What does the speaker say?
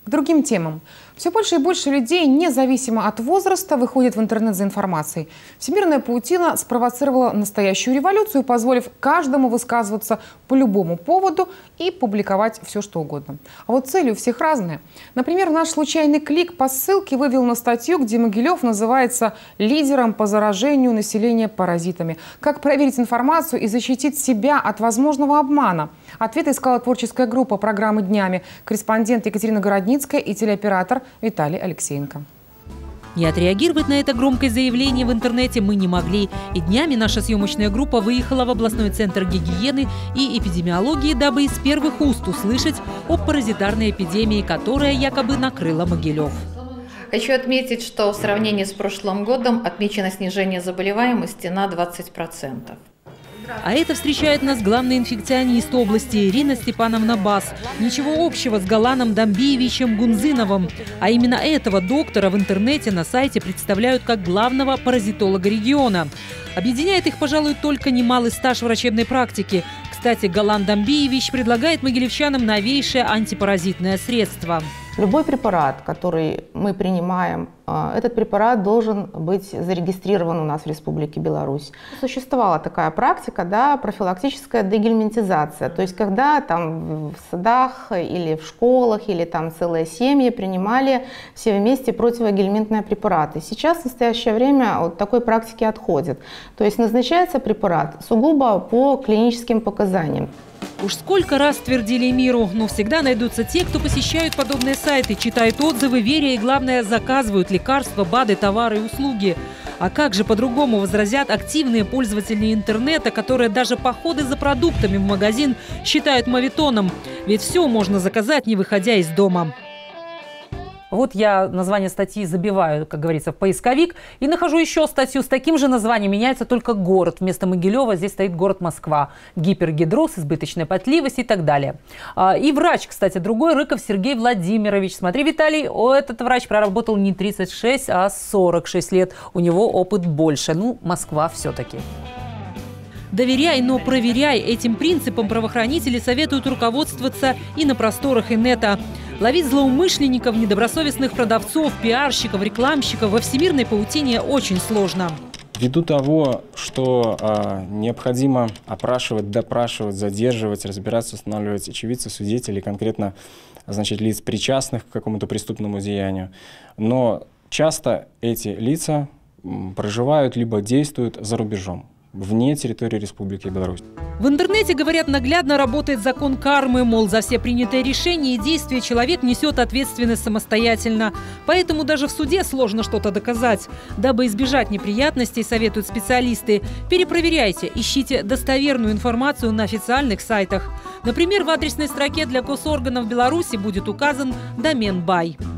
другим темам. Все больше и больше людей, независимо от возраста, выходят в интернет за информацией. Всемирная паутина спровоцировала настоящую революцию, позволив каждому высказываться по любому поводу и публиковать все, что угодно. А вот цели у всех разные. Например, наш случайный клик по ссылке вывел на статью, где Могилев называется лидером по заражению населения паразитами. Как проверить информацию и защитить себя от возможного обмана? Ответы искала творческая группа программы «Днями», корреспондент Екатерина Городницкая и телеоператор Виталий Алексеенко. Не отреагировать на это громкое заявление в интернете мы не могли. И днями наша съемочная группа выехала в областной центр гигиены и эпидемиологии, дабы из первых уст услышать о паразитарной эпидемии, которая якобы накрыла Могилев. Хочу отметить, что в сравнении с прошлым годом отмечено снижение заболеваемости на 20%. А это встречает нас главный инфекционист области Ирина Степановна Бас. Ничего общего с Галаном Дамбиевичем Гунзиновым. А именно этого доктора в интернете на сайте представляют как главного паразитолога региона. Объединяет их, пожалуй, только немалый стаж врачебной практики. Кстати, Галан Дамбиевич предлагает могилевчанам новейшее антипаразитное средство. Любой препарат, который мы принимаем, этот препарат должен быть зарегистрирован у нас в Республике Беларусь. Существовала такая практика, да, профилактическая дегельминтизация. То есть, когда там в садах или в школах, или там целые семьи принимали все вместе противогельминтные препараты. Сейчас, в настоящее время, от такой практики отходит. То есть, назначается препарат сугубо по клиническим показаниям. Уж сколько раз твердили миру, но всегда найдутся те, кто посещают подобные сайты, читают отзывы, веря и, главное, заказывают лекарства, БАДы, товары и услуги. А как же по-другому возразят активные пользователи интернета, которые даже походы за продуктами в магазин считают моветоном? Ведь все можно заказать, не выходя из дома. Вот я название статьи забиваю, как говорится, в поисковик и нахожу еще статью с таким же названием. Меняется только город. Вместо Могилева здесь стоит город Москва. Гипергидроз, избыточная потливость и так далее. И врач, кстати, другой, Рыков Сергей Владимирович. Смотри, Виталий, этот врач проработал не 36, а 46 лет. У него опыт больше. Ну, Москва все-таки. Доверяй, но проверяй. Этим принципом правоохранители советуют руководствоваться и на просторах инета. Ловить злоумышленников, недобросовестных продавцов, пиарщиков, рекламщиков во всемирной паутине очень сложно. Ввиду того, что необходимо опрашивать, допрашивать, задерживать, разбираться, устанавливать очевидцев, свидетелей, конкретно, значит, лиц, причастных к какому-то преступному деянию. Но часто эти лица проживают либо действуют за рубежом, вне территории Республики Беларусь. В интернете, говорят, наглядно работает закон кармы, мол, за все принятые решения и действия человек несет ответственность самостоятельно. Поэтому даже в суде сложно что-то доказать. Дабы избежать неприятностей, советуют специалисты, перепроверяйте, ищите достоверную информацию на официальных сайтах. Например, в адресной строке для госорганов Беларуси будет указан домен «Бай».